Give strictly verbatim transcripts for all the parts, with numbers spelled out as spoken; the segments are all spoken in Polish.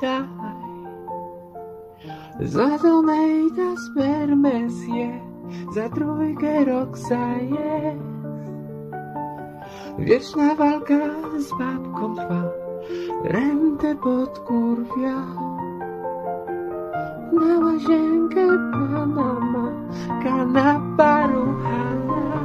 daj. Za donata spermesję, za trójkę Roxa jest. Wieczna walka z babką trwa, rentę podkurwia. Na łazienkę Panama, kanapa ruchana.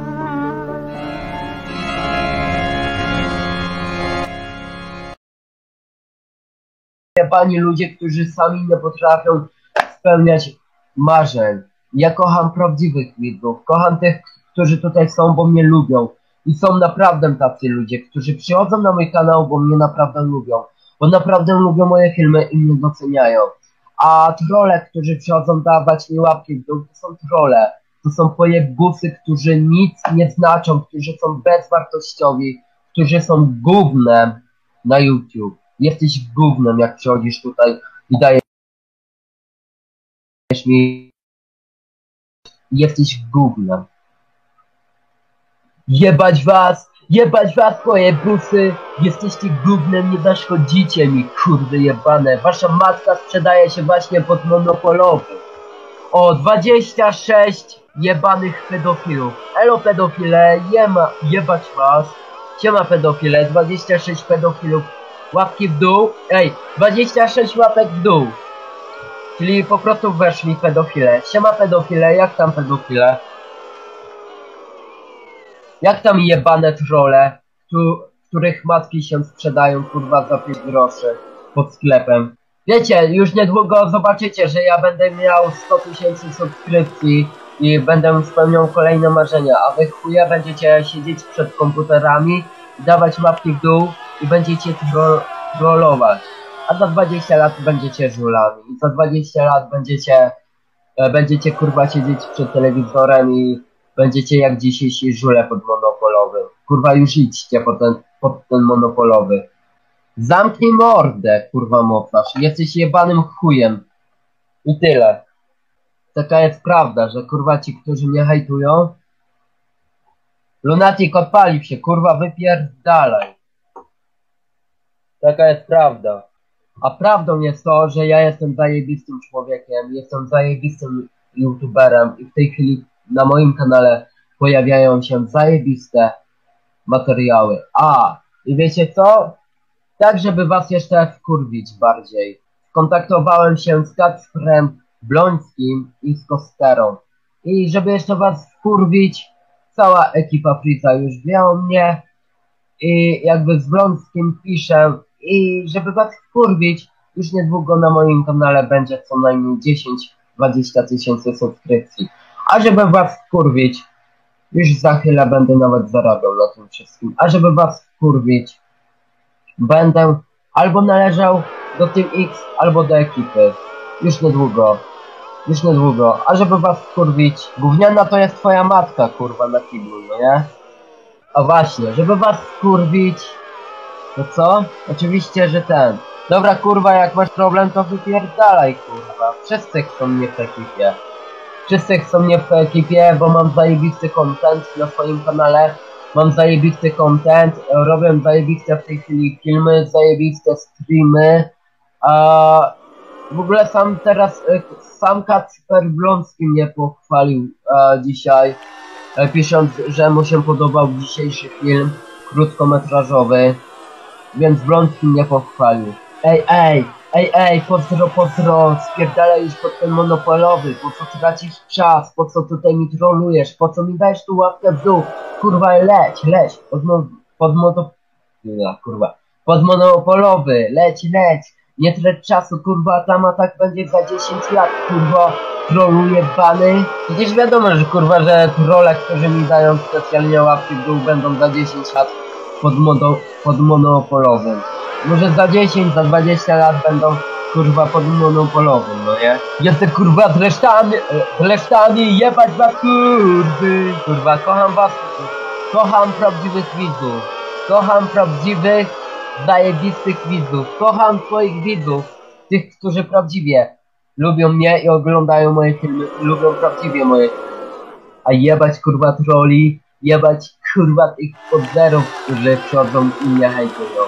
Pani ludzie, którzy sami nie potrafią spełniać marzeń. Ja kocham prawdziwych widzów, kocham tych, którzy tutaj są, bo mnie lubią. I są naprawdę tacy ludzie, którzy przychodzą na mój kanał, bo mnie naprawdę lubią. Bo naprawdę lubią moje filmy i mnie doceniają. A trolle, którzy przychodzą dawać mi łapki w dół, to są trolle. To są pojebusy, którzy nic nie znaczą, którzy są bezwartościowi, którzy są gównem na YouTube. Jesteś gównem, jak przychodzisz tutaj i dajesz mi... Jesteś gównem. Jebać was! Jebać was, pojebusy! Jesteście gównem, nie zaszkodzicie mi, kurde jebane. Wasza matka sprzedaje się właśnie pod monopolowy. O, dwadzieścia sześć jebanych pedofilów. Elo pedofile, jema, jebać was. Siema pedofile, dwadzieścia sześć pedofilów. Łapki w dół. Ej, dwadzieścia sześć łapek w dół. Czyli po prostu weszli pedofile. Siema pedofile, jak tam pedofile? Jak tam jebane trolle, których matki się sprzedają kurwa za pięć groszy pod sklepem. Wiecie, już niedługo zobaczycie, że ja będę miał sto tysięcy subskrypcji i będę spełniał kolejne marzenia, a wy chuje będziecie siedzieć przed komputerami, dawać łapki w dół i będziecie tro trollować. A za dwadzieścia lat będziecie żulami. I za dwadzieścia lat będziecie, e, będziecie kurwa siedzieć przed telewizorem i będziecie jak dzisiejsi żule pod monopolowy. Kurwa już idźcie pod ten, pod ten monopolowy. Zamknij mordę, kurwa mocarz. Jesteś jebanym chujem. I tyle. Taka jest prawda, że kurwa ci, którzy mnie hejtują. Lunatic, odpalił się, kurwa wypierdalaj. Taka jest prawda. A prawdą jest to, że ja jestem zajebistym człowiekiem, jestem zajebistym youtuberem i w tej chwili na moim kanale pojawiają się zajebiste materiały. A, i wiecie co? Tak, żeby was jeszcze wkurwić bardziej. Kontaktowałem się z Kacprem Blońskim i z Kosterą. I żeby jeszcze was wkurwić, cała ekipa Freeza już wie o mnie. I jakby z Blońskim piszę. I żeby was wkurwić, już niedługo na moim kanale będzie co najmniej dziesięć dwadzieścia tysięcy subskrypcji. A żeby was wkurwić, już za chwilę będę nawet zarabiał na tym wszystkim. A żeby was wkurwić, będę albo należał do Team X, albo do ekipy. Już niedługo. Już niedługo. A żeby was wkurwić, gówniana to jest twoja matka, kurwa, na kiblu, no nie? A właśnie, żeby was wkurwić, to co? Oczywiście, że ten. Dobra, kurwa, jak masz problem, to wypierdalaj, kurwa. Wszyscy chcą mnie w ekipie. Wszyscy chcą mnie w ekipie, bo mam zajebisty content na swoim kanale. Mam zajebisty content, robię zajebiste w tej chwili filmy, zajebiste streamy. A w ogóle sam teraz, sam Kacper Bląski mnie pochwalił a, dzisiaj, a, pisząc, że mu się podobał dzisiejszy film krótkometrażowy. Więc Bląski mnie pochwalił. Ej, ej, ej, ej, pozdro, pozdro, spierdalaj już pod ten monopolowy, po co tracisz czas, po co tutaj mi trolujesz, po co mi dajesz tu łapkę w dół, kurwa, leć, leć, pod, mo pod mono... Nie, kurwa, pod monopolowy, leć, leć, nie trać czasu, kurwa, tam atak będzie za dziesięć lat, kurwa, troluje bany. Przecież wiadomo, że kurwa, że trolle, którzy mi dają specjalnie łapki w dół, będą za dziesięć lat pod, mono pod monopolowym. Może za dziesięć, za dwadzieścia lat będą kurwa pod monopolowym, no nie? Jestem kurwa z resztami, z resztami, jebać was kurwy. Kurwa, kocham was, kocham prawdziwych widzów. Kocham prawdziwych, zajebistych widzów. Kocham twoich widzów, tych, którzy prawdziwie lubią mnie i oglądają moje filmy i lubią prawdziwie moje filmy. A jebać kurwa troli, jebać kurwa tych podderów, którzy przychodzą i mnie hejtują.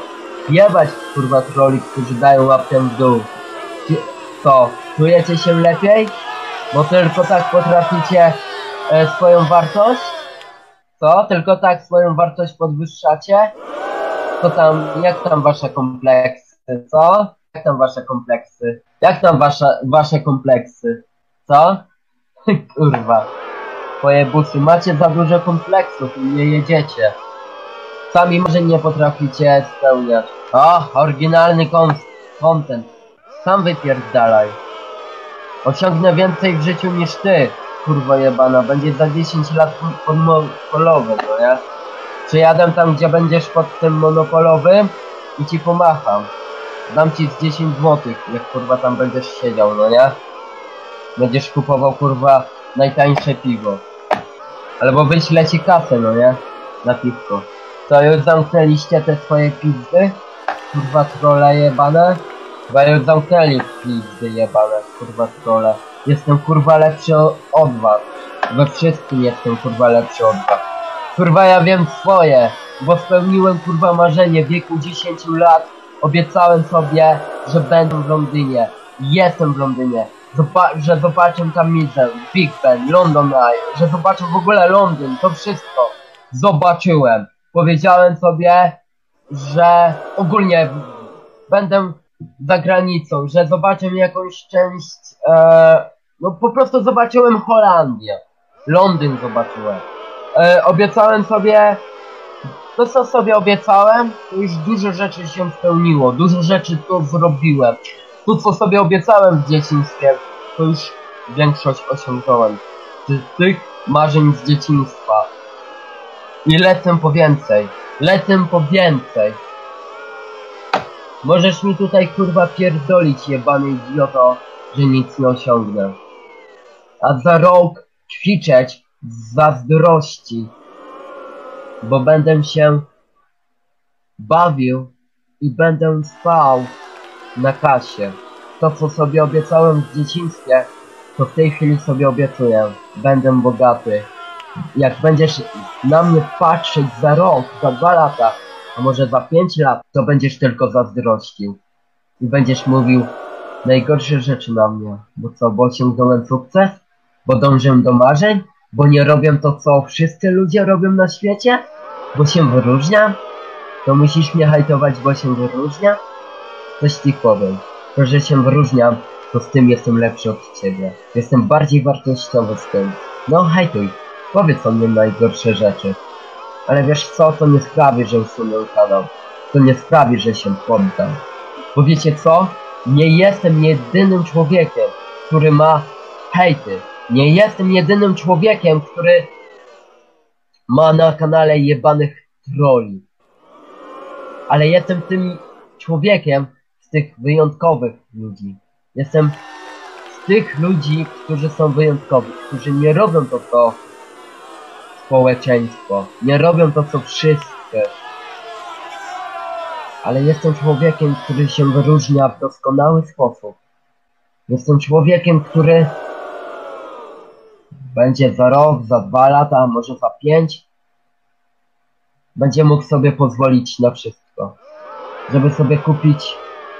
Jebać kurwa troli, którzy dają łapkę w dół. Co? Czujecie się lepiej? Bo tylko tak potraficie e, swoją wartość? Co? Tylko tak swoją wartość podwyższacie? Co tam, jak tam wasze kompleksy, co? Jak tam wasze kompleksy? Jak tam wasza, wasze kompleksy? Co? Kurwa. Twoje busy, macie za dużo kompleksów i nie jedziecie. Sami może nie potraficie spełniać. O, oryginalny content. Sam wypierdalaj. Osiągnę więcej w życiu niż ty, kurwa jebana. Będzie za dziesięć lat monopolowy, no nie? Przyjadę tam, gdzie będziesz pod tym monopolowym i ci pomacham. Dam ci z dziesięć złotych, jak kurwa tam będziesz siedział, no nie? Będziesz kupował kurwa najtańsze piwo. Albo wyślę ci kasę, no nie? Na piwko. Co, już zamknęliście te swoje pizdy? Kurwa trolle jebane? Chyba już zamknęli pizdy jebane, kurwa trolle. Jestem kurwa lepszy od was. We wszystkim jestem kurwa lepszy od was. Kurwa ja wiem swoje, bo spełniłem kurwa marzenie w wieku dziesięciu lat. Obiecałem sobie, że będę w Londynie. Jestem w Londynie. Zoba że zobaczę kamizę, Big Ben, London Eye, że zobaczę w ogóle Londyn, to wszystko zobaczyłem. Powiedziałem sobie, że ogólnie będę za granicą, że zobaczę jakąś część, e, no po prostu zobaczyłem Holandię, Londyn zobaczyłem. E, obiecałem sobie, to co sobie obiecałem, to już dużo rzeczy się spełniło, dużo rzeczy to zrobiłem. To co sobie obiecałem w dzieciństwie, to już większość osiągnąłem. Z tych marzeń z dzieciństwa. I lecę po więcej. Lecę po więcej. Możesz mi tutaj kurwa pierdolić, jebany idioto, że nic nie osiągnę. A za rok kwiczeć z zazdrości. Bo będę się bawił i będę spał na kasie. To co sobie obiecałem w dzieciństwie, to w tej chwili sobie obiecuję. Będę bogaty. Jak będziesz na mnie patrzeć za rok, za dwa lata, a może za pięć lat, to będziesz tylko zazdrościł. I będziesz mówił najgorsze rzeczy na mnie. Bo co, bo osiągnąłem sukces? Bo dążę do marzeń? Bo nie robię to, co wszyscy ludzie robią na świecie? Bo się wyróżniam? To musisz mnie hejtować, bo się wyróżnia? Coś ci powiem. To, że się wyróżniam, to z tym jestem lepszy od ciebie. Jestem bardziej wartościowy z tym. No hejtuj. Powiedz o mnie najgorsze rzeczy. Ale wiesz co, to nie sprawi, że usunę kanał. To nie sprawi, że się poddam. Bo wiecie co? Nie jestem jedynym człowiekiem, który ma hejty. Nie jestem jedynym człowiekiem, który ma na kanale jebanych trolli. Ale jestem tym człowiekiem z tych wyjątkowych ludzi. Jestem z tych ludzi, którzy są wyjątkowi, którzy nie robią to, co społeczeństwo. Nie robią to, co wszyscy. Ale jestem człowiekiem, który się wyróżnia w doskonały sposób. Jestem człowiekiem, który będzie za rok, za dwa lata, a może za pięć, będzie mógł sobie pozwolić na wszystko. Żeby sobie kupić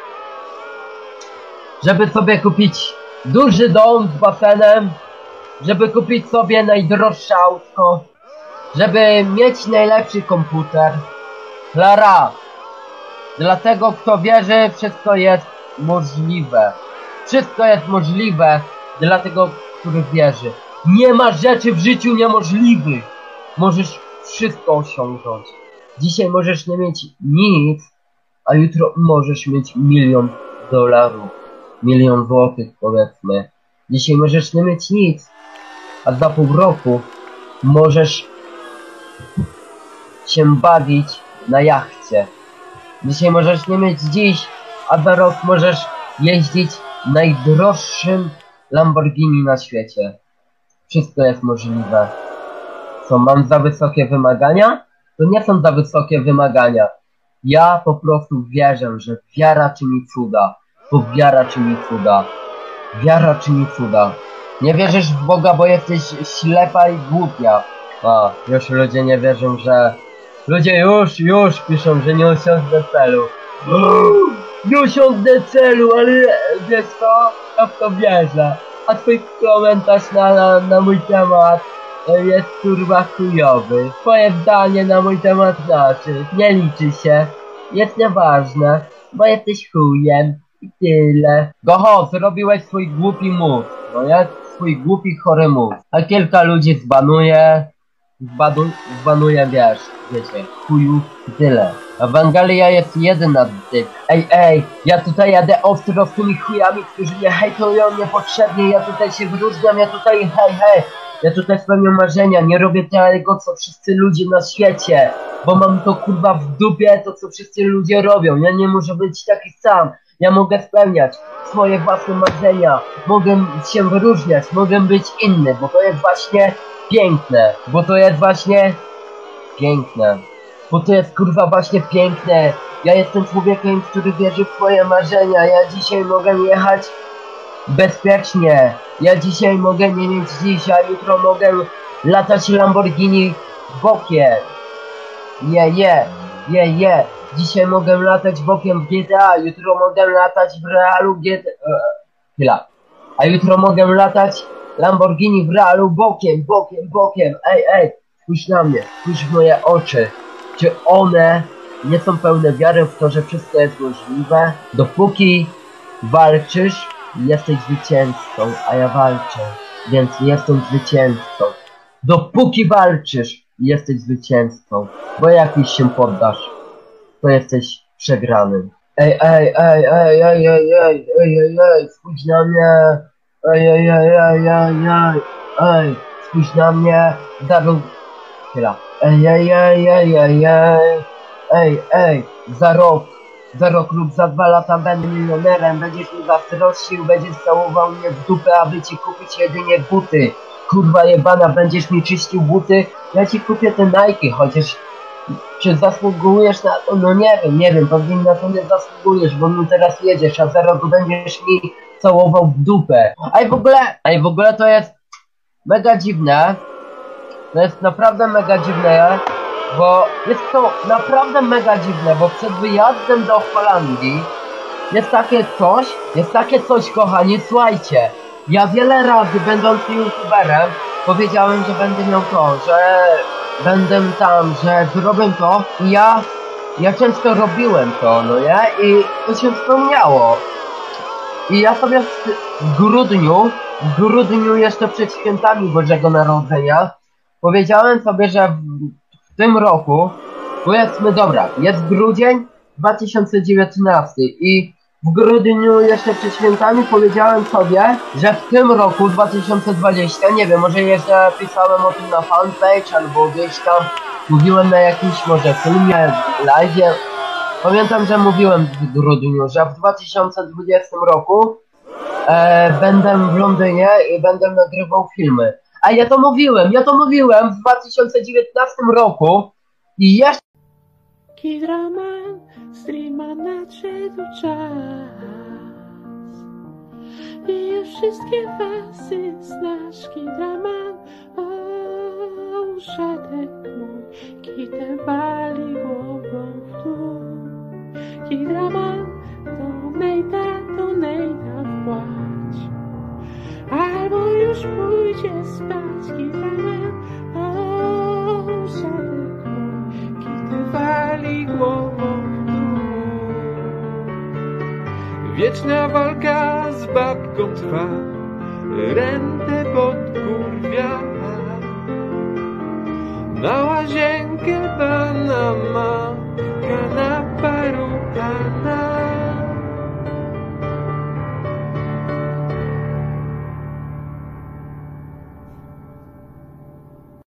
Żeby sobie kupić duży dom z basenem, żeby kupić sobie najdroższe autko, żeby mieć najlepszy komputer. Klara, dla tego, kto wierzy, wszystko jest możliwe. Wszystko jest możliwe dla tego, który wierzy. Nie ma rzeczy w życiu niemożliwych. Możesz wszystko osiągnąć. Dzisiaj możesz nie mieć nic, a jutro możesz mieć milion dolarów. Milion złotych, powiedzmy. Dzisiaj możesz nie mieć nic, a za pół roku możesz się bawić na jachcie. Dzisiaj możesz nie mieć dziś, a za rok możesz jeździć najdroższym Lamborghini na świecie. Wszystko jest możliwe. Co, mam za wysokie wymagania? To nie są za wysokie wymagania. Ja po prostu wierzę, że wiara czyni cuda. Bo wiara czyni cuda. Wiara czyni cuda. Nie wierzysz w Boga, bo jesteś ślepa i głupia. A, już ludzie nie wierzą, że... Ludzie już, już piszą, że nie osiągnę celu. Nie osiągnę celu, ale wiesz co? Ja w to wierzę. A twój komentarz na, na, na mój temat jest kurwa chujowy. Twoje zdanie na mój temat znaczy, nie liczy się, jest nieważne, bo jesteś chujem i tyle. Goho, zrobiłeś swój głupi move, no ja swój głupi chory move. A kilka ludzi zbanuje, zbanu, zbanuje wiesz, wiecie, chuju i tyle. Ewangelia jest jedyna z tych. Ej, ej, ja tutaj jadę ostro z tymi chujami, którzy mnie hejtują niepotrzebnie, ja tutaj się wyróżniam, ja tutaj hej, hej. Ja tutaj spełniam marzenia, nie robię tego, co wszyscy ludzie na świecie, bo mam to kurwa w dupie, to co wszyscy ludzie robią. Ja nie muszę być taki sam, ja mogę spełniać swoje własne marzenia, mogę się wyróżniać, mogę być inny, bo to jest właśnie piękne, bo to jest właśnie piękne, bo to jest kurwa właśnie piękne. Ja jestem człowiekiem, który wierzy w swoje marzenia, ja dzisiaj mogę jechać bezpiecznie. Ja dzisiaj mogę nie mieć dziś, a jutro mogę latać Lamborghini bokiem. Je, je, je, je. Dzisiaj mogę latać bokiem w G T A, jutro mogę latać w realu G T A. Chwila. A jutro mogę latać Lamborghini w realu bokiem, bokiem, bokiem. Ej, ej, spójrz na mnie, spójrz w moje oczy. Czy one nie są pełne wiary w to, że wszystko jest możliwe? Dopóki walczysz, jesteś zwycięzcą, a ja walczę, więc jestem zwycięzcą. Dopóki walczysz, jesteś zwycięzcą, bo jak już się poddasz, to jesteś przegranym. Ej, ej, ej, ej, ej, ej, ej, ej, ej, ej, spójrz na mnie, ej, ej, ej, ej, ej, ej, ej, spójrz na mnie, zarób, chwila, ej, ej, ej, ej, ej, ej, ej, ej, za rok, za rok lub za dwa lata będę milionerem, będziesz mi zazdrościł, będziesz całował mnie w dupę, aby ci kupić jedynie buty. Kurwa jebana, będziesz mi czyścił buty, ja ci kupię te Nike, chociaż czy zasługujesz na to? No nie wiem, nie wiem, pewnie na to nie zasługujesz, bo mi teraz jedziesz, a za rok będziesz mi całował w dupę. A i w ogóle, a i w ogóle to jest mega dziwne, to jest naprawdę mega dziwne, bo jest to naprawdę mega dziwne, bo przed wyjazdem do Holandii jest takie coś, jest takie coś, kochani, słuchajcie, ja wiele razy będąc youtuberem powiedziałem, że będę miał to, że będę tam, że zrobię to i ja, ja często robiłem to, no nie, i to się spełniało. I ja sobie w, w grudniu, w grudniu jeszcze przed świętami Bożego Narodzenia powiedziałem sobie, że w, w tym roku, powiedzmy, dobra, jest grudzień dwa tysiące dziewiętnasty i w grudniu jeszcze przed świętami powiedziałem sobie, że w tym roku dwa tysiące dwudziestym, nie wiem, może jeszcze pisałem o tym na fanpage albo gdzieś tam mówiłem na jakimś może filmie, live'ie. Pamiętam, że mówiłem w grudniu, że w dwa tysiące dwudziestym roku e, będę w Londynie i będę nagrywał filmy. A ja to mówiłem, ja to mówiłem w dwa tysiące dziewiętnastym roku i jeszcze... Kidraman, streama nadszedł czas i już wszystkie wersy znasz. Kidraman, o, uszedek mój, kitem wali głową w dół. Kidraman, donejta, donejta wpłać, albo już pójdzie spać. Kidraman, o, uszedek mój, kitem wali głową w dół. Wieczna walka z babką trwa, rentę pod kur